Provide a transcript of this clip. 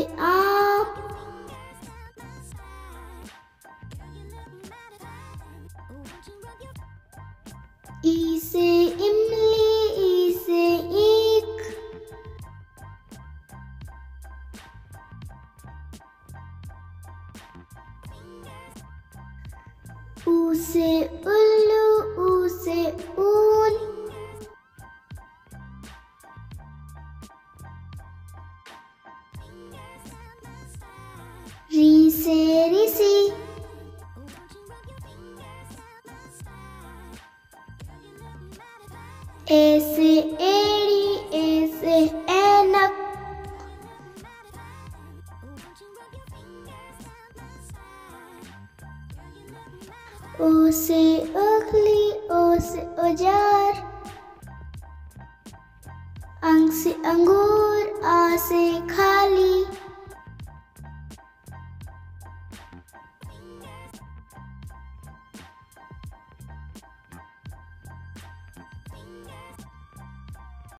आम, ई से इमली, ई से ईख, ऊ से उल्लू, ऊ से ऊन, री से ऋषि, ए से एड़ी, ए से ऐनक, ओ से उखली, ओ से औजार, अंग से अंगूर, आ से खाली,